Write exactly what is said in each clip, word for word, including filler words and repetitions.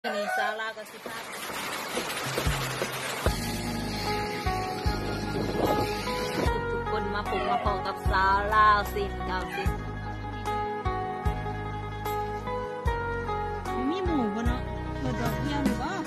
นี่ซาลากับสิพาทุกคนมาผมมาพอกับซาลาสินเก้าสิมีหมูปะเนาะเปิดดอกเบี้ยหรือว่า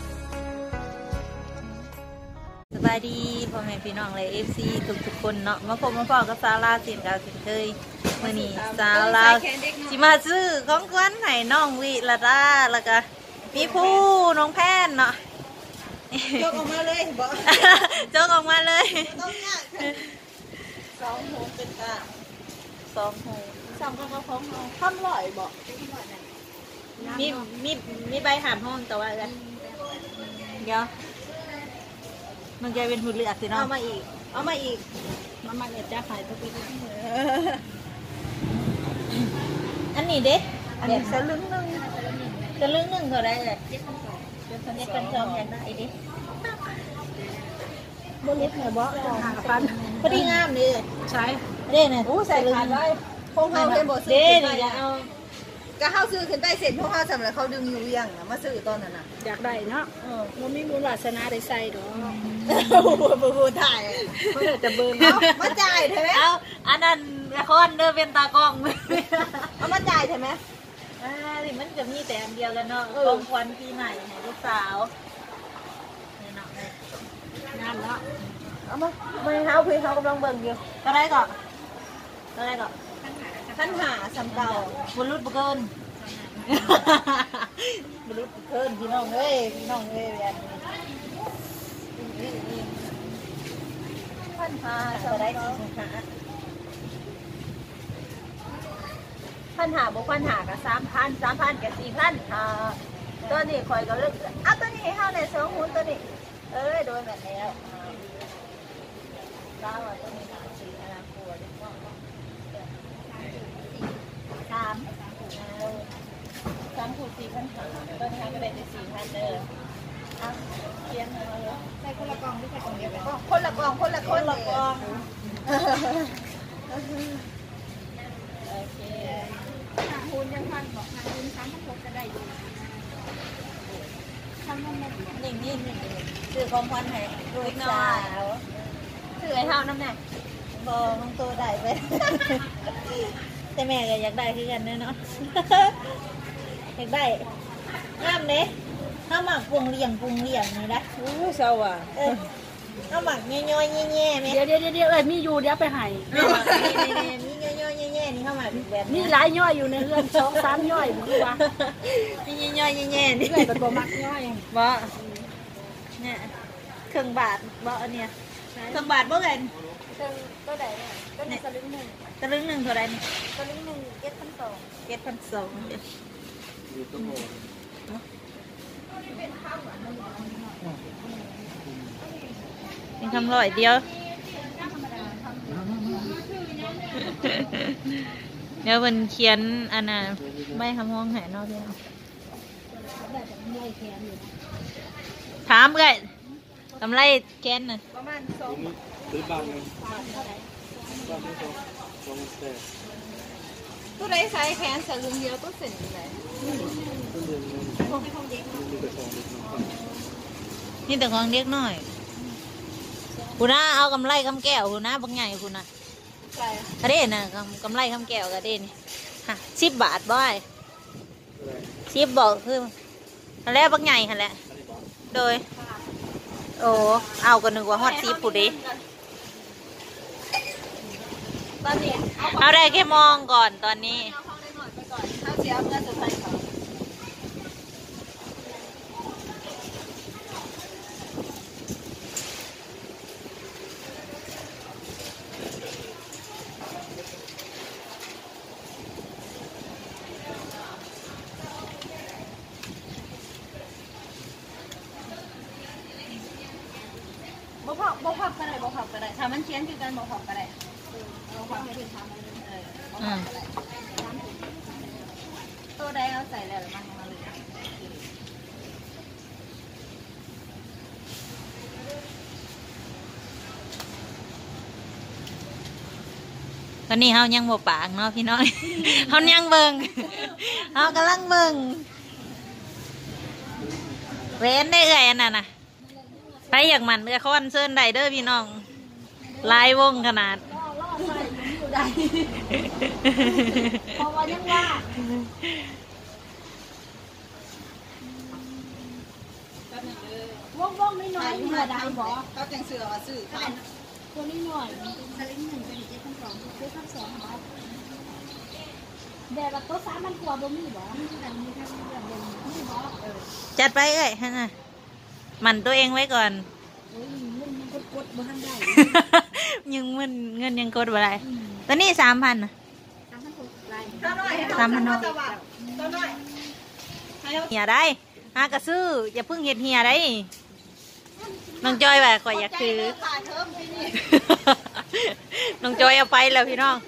สบายดีพ่อแม่พี่น้องเลยเอฟซีทุกทุกคนเนาะมาพบมาพอกับซาลาสินเก้าสินเคยเมื่อนี้ซาลาจิมาซื้อของขวัญให้น้องวิลาดาแล้วก็มีผู้น้องแพนเนาะยกออกมาเลยบอกจกออกมาเลยต้องยากสองหูเป็นตาสองหูสองกระเพาะเราข้ามลอยบอกมีมีมีใบหามห้องแต่ว่าอะไรเดี๋ยวมันจะเป็นหุ่นเลือดสิเนาะเอามาอีกเอามาอีกมามาเนี่ยจะขายตัวปีอันนี้เด็กอันนี้สลึงนึงสลึงนึงเท่าไรเลยเจ็ดพันสองอย่างได้ดิโบเล็กเนี่ยบอกหาพันพอดีงามเลยใช่เด้เนี่ยโอ้ใส่ขาดไว้พงเขาเป็นบทซื้อขึ้นไปเอาก็เข้าซื้อขึ้นไปเสร็จพวกเขาสำหรับเขาดึงอยู่ยังมาซื้อตอนนั้นน่ะอยากได้เนาะเออมันมีมูลวาสนาได้ใส่ดอกบูบูถ่ายจะเบิร์นมาจ่ายใช่ไหมเอาอันนั้นละครเดินเป็นตากล้องเอามาจ่ายใช่ไหมอ่าดิมันจะมีแต่อันเดียวกันเนาะกองควันปีใหม่ให้ลูกสาวเนี่ยเนาะงานเนาะเอามาไม่เท้าพี่เขากำลังเบิ่งอยู่ก็ได้ก่อนก็ได้ก่อนขั้นหาสำเก่าบุรุษบุกเกินบุรุษบุกเกินพี่น้องเอ้ยพี่น้องเอ้ยแบบนี้ขั้นหาสำได้เก่าสิหาพันหาบุกพันหากับสามพันสามพันกับสี่พันอ่าตัวนี้คอยก็เลือกอ่ะตัวนี้ให้เข้าในสองหุ้นตัวนี้เอ้ยโดนแบบแล้วก้าวตัวนี้หาสี่อนาคตสามสามขูดสี่พันหาตัวนี้ก็ได้สี่พันเด้ออ่ะเขียนมาเลยใส่คนละกองหรือใส่กองเดียวกันคนละกองคนละคนละกองโอเคหาหุ้นยังพันบอกหาหุ้นสามพันหกจะได้อยู่ทำมันหนึ่งนี่หนึ่งซื้อของขวัญให้ลูกสาวซื้อให้เท่าน้ำแน่บอน้องโตได้ไปแต่แม่ก็อยากได้คือกันเนาะอยากได้งามเลยข้าวหมักปรุงเลี้ยงปรุงเลี้ยงนี่นะโอ้เศร้าอ่ะข้าวหมักย่อยๆแง่ๆไหมเดี๋ยวเดี๋ยวเดี๋ยวเอ้ยมีอยู่เดี๋ยวไปให้มีย่อยๆแง่ๆนี่ข้าวหมักแบบมีหลายย่อยอยู่ในเรื่องสองสามย่อยหรือว่ามีย่อยๆแง่ๆนี่เลยเป็นบ่มักย่อยบ่เนี่ยเครื่องบาทบ่อันเนี้ยเครื่องบาทบ่เงินเครื่องก็ได้ก็ในตะลึงหนึ่งตะลึงหนึ่งเท่าไรนี่ตะลึงหนึ่งเจ็ดพันสองเจ็ดพันสองเป็นคำร้อยเดียวเดี๋ยวมันเขียนอันน่ะไม่คำห้องแห่นอกเดียวถามเลยกำไรแกนน่ะประมาณสองซื้อบางเลยบางไม่สองสองแปดตัวไหนใช้แขนใส่ลุงเดียวตัวเสร็จเลยนี่แต่ของเด็กน้อยคุณน้าเอากำไรคำแก้วคุณน้าบางใหญ่คุณน้ากระเด็นนะกำไรคำแก้วกระเด็นฮะสิบบาทบ่อยสิบบอกคือฮันแล้วบางใหญ่ฮันแหละโดยโอ้เอากันหนึ่งว่าฮอตซีผู้ดีเอาได้แค่มองก่อนตอนนี้เขาเสียเงินสุดท้ายเขาบ่พับบ่พับก็ได้บ่พับก็ได้ถ้ามันเชียนคือกันบ่พับก็ได้บ่พับให้ถึงทำเลยเออบ่พับก็ได้ตัวใดเอาใส่แล้วมันมาเลยตอนนี้เขายังบ่ปากเนาะพี่น้อยเขายังเบิ่งเขากำลังเบิ่งเว้นได้เอ่ยอันนั้นน่ะไปอยากมันเอือคอนเซิร์นไดเดอร์พี่น้องลายวงขนาดเพราะว่ายังว่าว่องว่องไม่น้อยเหมือนได้บ่เขาแต่งเสือมาซื้อตัวนี้หน่อยสลิงหนึ่งเป็นเจ็ดพันสองเจ็ดพันสองครับเดี๋ยวเราโต๊ะสามมันกลัวบ่มีบ่มีแต่มีแค่เรื่องเดียวมีบ่จัดไปเอ้ยฮะมันตัวเองไว้ก่อนเงินยังกดบ่ทันได้ยังเงินเงินยังกดบ่ได้ตอนนี้สามพันนะสามพันหกไรสามพันหกเฮียได้หากระซื้ออย่าเพิ่งเห็ดเฮียได้น้องจอยว่าขออยากซื้อน้องจอยเอาไปแล้วพี่น้อง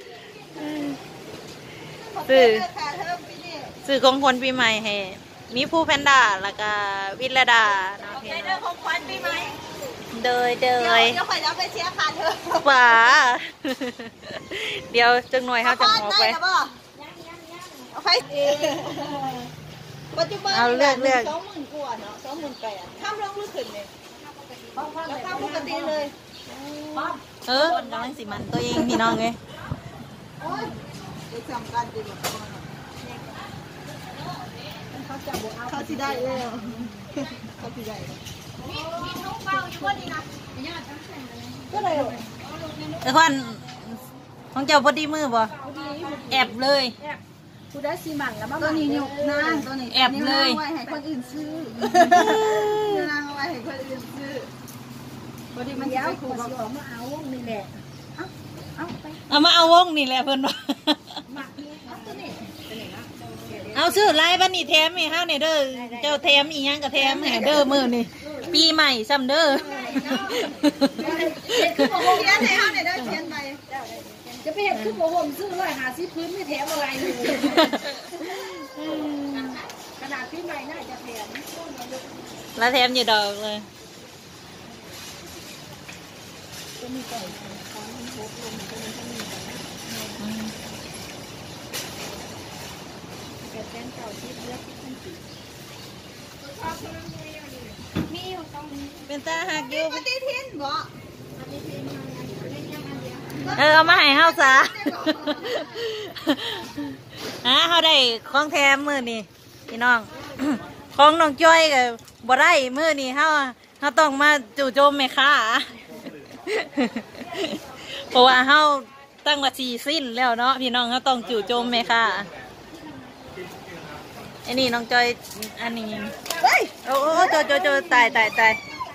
ซื้อซื้อของคนปีใหม่ให้มีผู้แพนด้าแล้วก็วิลดาเนาะพี่น้องของขวัญปีใหม่เดยเดยเดี๋ยวข่อยจะไปเชียร์ขาดเธอป่าเดี๋ยวจังหน่อยเขาจะออกไปเอาไปปัจจุบันเอาเลือกเลือกสองหมื่นกว่าเนาะสองหมื่นแปดข้ามลงลึกขึ้นเลยแล้วข้ามปกติเลยเออน้องสิมันตัวเองพี่น้องเลยโอ้ยจะจำกันดีกว่าเขาจะบอกเอาเขาสิได้เลยเขาสิได้มีท้องเปล่าอยู่ว่าดีนะก็เลยไอ้ควันของเจ้าพอดีมือบ่แอบเลยกูได้ซีมันแล้วมั้งตัวนี้ยกนางตัวนี้แอบเลยไว้ให้คนอื่นซื้อนางไว้ให้คนอื่นซื้อพอดีมันยาวขอสิออกมาเอาวงนี่แหละเอาเอาไปเอามาเอาวงนี่แหละเพิ่นว่าเอาซื้อไล่บ้านนี่แถมให้เฮาเนี่ยเด้อเจ้าแถมอีหยังก็แถมให้เด้อมื้อนี่ปีใหม่ซ้ำเด้อคือบ่ฮู้เขียนให้เฮาเนี่ยเด้อเขียนไปจะไปเฮ็ดคือบ่ฮู้ซื้อร้อยห้าสิบพื้นไม่แถมอะไรเลยขนาดปีใหม่น่าจะแถมแล้วแถมอยู่ดอกเลยก็มีไก่ของมันโคกลงก็มันมีแกนเก่าที่เลือกที่ขึ้นสีมีอยู่ตรงนี้เป็นตาหักอยู่ปฏิทินบ่ปฏิทินเออเอามาให้เฮาซะฮะเฮาได้ของแถมมื้อนี้พี่น้องของน้องจ้อยก็บ่ได้มื้อนี้เฮาเฮาต้องมาจู่โจมแม่ค้าเพราะว่าเฮาตั้งว่าสี่สิ้นแล้วเนาะพี่น้องเฮาต้องจู่โจมแม่ค้าอันนี้น้องจอยอันนี้โอ้โอ้โจโจโจตายตายตาย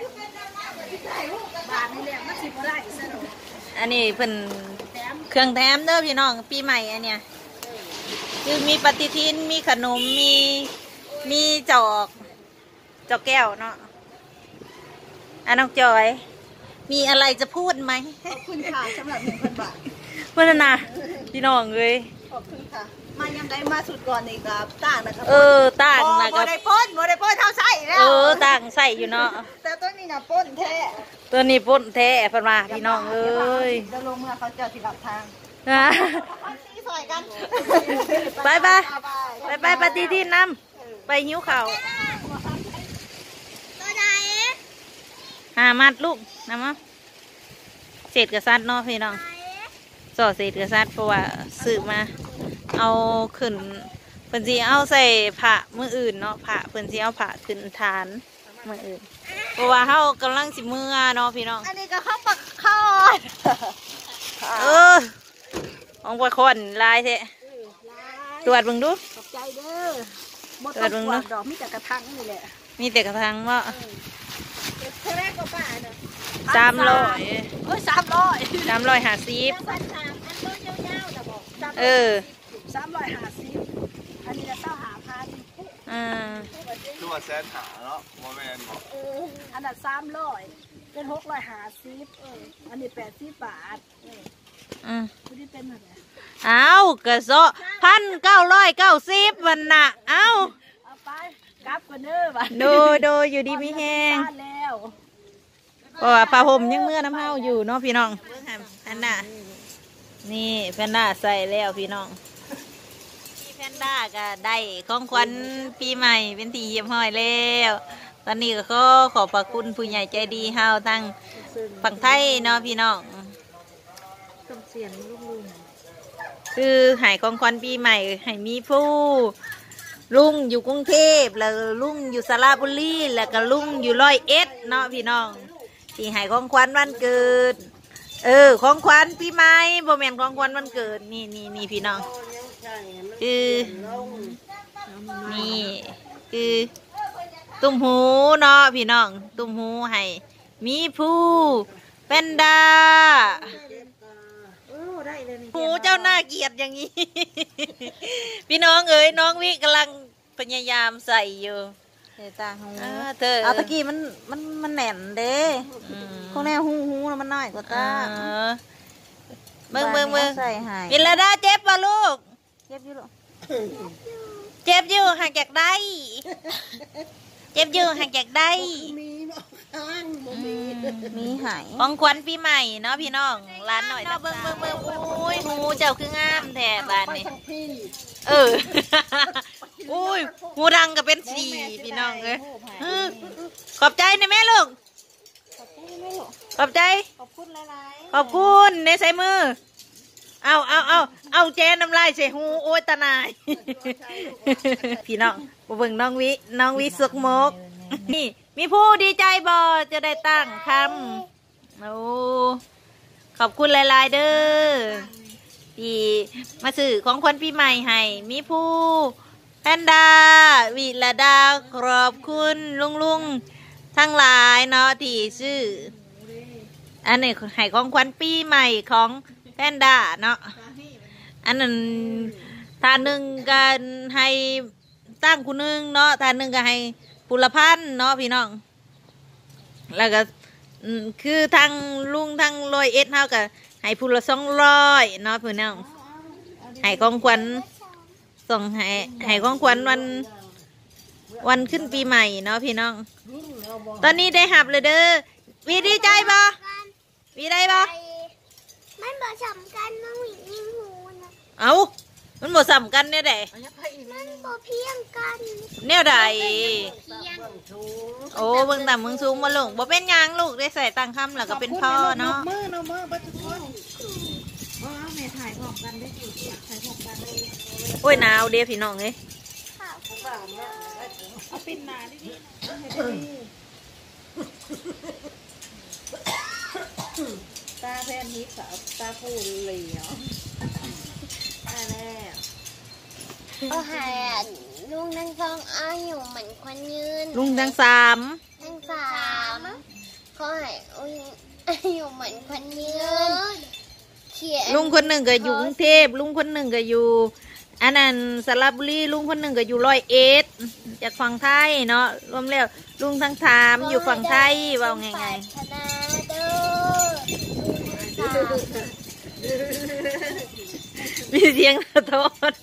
อันนี้เพิ่นเครื่องแถมเด้อพี่น้องปีใหม่อันเนี้ยคือมีปฏิทินมีขนมมีมีจอกจอกแก้วเนาะอันน้องจอยมีอะไรจะพูดไหมขอบคุณค่ะสำหรับหนึ่งพันบาทเพื่อนนะพี่น้องเลยขอบคุณค่ะมายังได้มาสุดก่อนอีกครับต่างนะครับเออต่างนะครับโมได้ป้นโมได้ป้นเท่าใส่แล้วเออต่างใส่อยู่เนาะแต่ตัวนี้นะป้นแท้ตัวนี้ป้นแท้เพื่อนมาพี่น้องเอ้ยจะลงเมื่อเขาเจอที่หลับทางนะใส่กันไปไปไปไปปฏิทินนำไปหิ้วเข่าตัวใดหามัดลูกนะมั้งเศษกระซัดเนาะพี่น้องส่อเศษกระซัดเพราะว่าซื้อมาเอาขึ้นเพิ่นสิเอาใส่ผ้ามืออื่นเนาะผ้าเพิ่นสิเอาผ้าขึ้นฐานมืออื่นเพราะว่าเฮากำลังสิมือเนาะพี่น้องอันนี้ก็ข้าวปักข้าวเออของปลาคอนลายแท้ตรวจเบิ่งดูขอบใจเด้อบ่ต้องตรวจดอกมีแต่กระทังนี่แหละมีแต่กระทังว่าเท่าแรกก็ป้าเนาะสามร้อยโอ้ยสามร้อยสามร้อยห้าสิบเออสามร้อยห้าสิบอันนี้จะเต้าหาพันอ่าตัวแสนหาเนาะโมเมนต์บอกเอออันนั้นสามร้อยเป็นหกร้อยห้าสิบเอออันนี้แปดสิบบาทอืมคุณที่เป็นอะไรเอากระโซพันเก้าร้อยเก้าสิบวันน่ะเอาเอาไปกลับกันเด้อบ้านดูดูอยู่ดีมีแห้งเพราะว่าปลาห่มยังเมื่อน้ำเฮาอยู่เนาะพี่น้องอันน่ะนี่แพนด้าใส่แล้วพี่น้องพนด้าก็ได้ของขวัญปีใหม่เป็นที่เยี่ยมห้อยแล้วตอนนี้ก็ขอขอบพระคุณผู้ใหญ่ใจดีเฮาทั้งฝั่งไทยเนาะพี่น้องเสียงลุงๆคือให้ของขวัญปีใหม่ให้มีผู้ลุงอยู่กรุงเทพแล้วลุงอยู่สระบุรีแล้วก็ลุงอยู่ร้อยเอ็ดเนาะพี่น้องที่ให้ของขวัญวันเกิดเออของขวัญปีใหม่บ่แม่นของขวัญวันเกิดนี่นี่นี่พี่น้องคือนี่คือตุ้มหูเนาะพี่น้องตุ้มหูให้มีผู้เป็นดาหูเจ้าหน้าเกียดอย่างนี้ พี่น้องเอ๋ยน้องวิกำลังพยายามใส่อยู่ตาหูเธอเอาตะกี้มันมันมันแหน่นเด้พวกแนวหูหูมันน้อยกว่าตาเบิ่งเบิ่งเบิ่งวิลดาเจ็บป่ะลูกเจ็บอยู่ลูกเจ็บอยู่หักจากได้เจ็บอยู่หักจากได้มีหายของขวัญปีใหม่เนาะพี่น้องร้านหน่อยเบิ่งเบิ่งเบิ่งอุ้ยหูเจ้าคืองามแถบบ้านนี่เอออุ้ยหูดังก็เป็นสีพี่น้องเลยขอบใจนะแม่ลูกขอบใจขอบคุณหลายๆขอบคุณในใส่มือเอาเอาเอาเอาเจน้ำลายใส่หูโอ้ยตาหนายพี่น้องเบิ่งน้องวิน้องวิสุกมกนี่มีผู้ดีใจบ่จะได้ตั้งคำโอ้ขอบคุณหลายๆเด้อที่มาสื่อของขวัญปีใหม่ให้มีผู้แพนด้าวิลดาขอบคุณลุงลุงทั้งหลายเนาะที่ชื่ออันนี้ให้ของขวัญปีใหม่ของแพนด้าเนาะอันนั้นทานหนึ่งกันให้ตั้งคุณหนึ่งเนาะทานหนึ่งก็ให้ปุรพันธ์เนาะพี่น้องแล้วก็คือทางลุงทางร้อยเอ็ดเท่ากับให้ปุรสองร้อยเนาะพี่น้องให้ของขวัญส่งให้ให้ของขวัญวันวันขึ้นปีใหม่เนาะพี่น้องตอนนี้ได้หับเลยเด้อวีดีใจบ่วีได้บ่มันบ่สำคัญมันมีนิ่มหูนะเอามันบ่สำคัญเนี่ยใดมันบ่เพียงกันเนี่ยใดโอ้เบิ่งต่ำเบิ่งสูงมาลงบ่เป็นยังลูกได้ใส่ตังคำแล้วก็เป็นพ่อเนาะมือเนาะมือบัดทุกคนว่าแม่ถ่ายพร้อมกันได้อยู่ถ่ายพร้อมกันเลยโอ้ยหนาวเด้พี่น้องเอ้ยเอาปิ่นหนาดิตาแพนฮิปสาวตาฟูเหลียวตาแล้วโอ้หายลุงทั้งสองอายุเหมือนคนยืนลุงทั้งสามทั้งสามเขาหายอายุเหมือนคนยืนลุงคนหนึ่งก็อยู่กรุงเทพลุงคนหนึ่งก็อยู่อันนั้นสระบุรีลุงคนหนึ่งก็อยู่ร้อยเอ็ดจากฝั่งไทยเนาะรวมแล้วลุงทั้งสามอยู่ฝั่งไทยว่าไงไงมีเสียงสะท้อน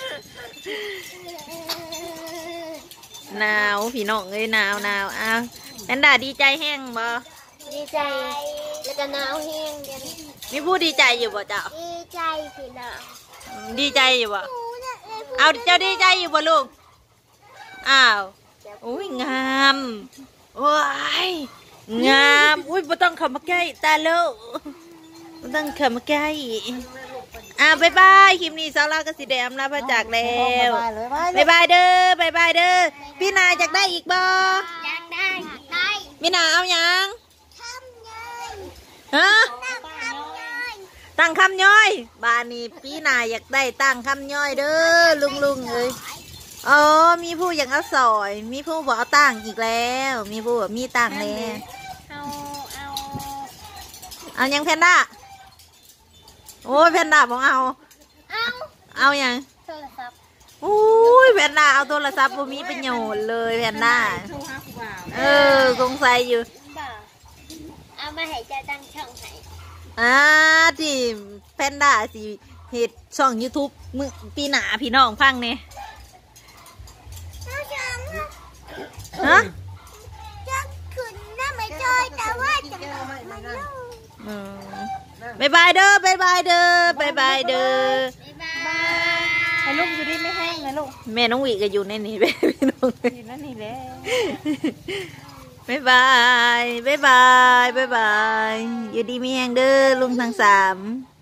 หนาวพี่น้องเอ้ยหนาวหนาวอ้าวแพนด้าดีใจแห้งบ่ดีใจแล้วก็หนาวแห้งมีผู้ดีใจอยู่บ่เจ้าดีใจพี่น้องดีใจอยู่บ่เอาเจ้าดีใจอยู่บ่ลูกอ้าวอุ้ยงามว้ายงามอุ้ยบ่ต้องเข้ามาใกล้ตาเลิกบ่ต้องเข้ามาใกล้อ่าบายบายคลิปนี้สาวลาวก็สิได้อำลาพระจากแล้วบายบายเด้อบายบายเด้อพี่นาอยากได้อีกบ่อยากได้ได้พี่นาเอายังทำย่อยฮะตั้งคำย่อยตั้งคำย่อยบ้านนี้พี่นาอยากได้ตั้งคำย่อยเด้อลุงลุงเอ้ยอ๋อมีผู้อยากเอาสอยมีผู้บอกเอาตั้งอีกแล้วมีผู้บอกมีตั้งแล้วเอาเอาเอายังแพนด้าโอ้ยแพนด้าบอกเอาเอาเอายังโทรศัพท์โอ้ยแพนด้าเอาโทรศัพท์บ่มีประโยชน์เลยแพนด้าเออสงสัยอยู่เอามาให้จะตั้งช่องให้อ่าที่แพนด้าสิเหตุช่อง ยูทูบ มึงปีหนาพี่น้องฟังเนี่ยฮะจะขึ้นน่าไม่จอยแต่ว่าจะมันบายบายเด้อบายบายเด้อบายบายเด้อบ๊ายบายให้ลูกอยู่ดีไม่แห้งไหมลูกแม่น้องหวีก็อยู่ในนี้ พี่น้องอยู่นั่นนี่แหละบ๊ายบายบ๊ายบายบ๊ายบายอยู่ดีมีแหงเด้อลุงทั้งสาม